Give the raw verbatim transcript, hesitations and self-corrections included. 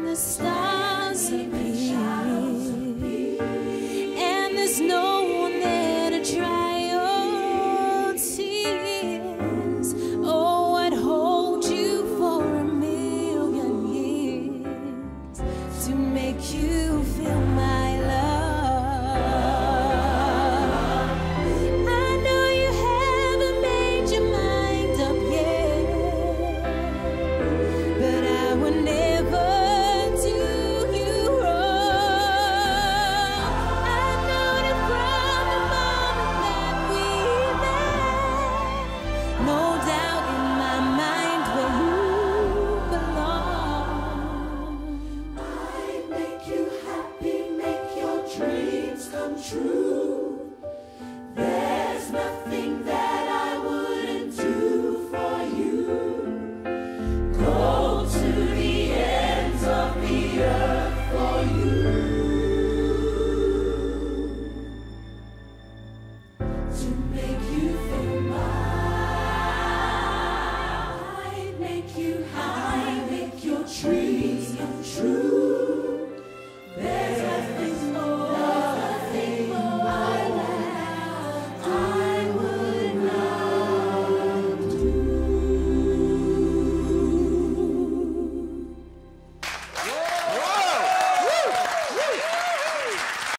the stars appear, and there's no one there to dry your tears. Oh, I'd hold you for a million years to make you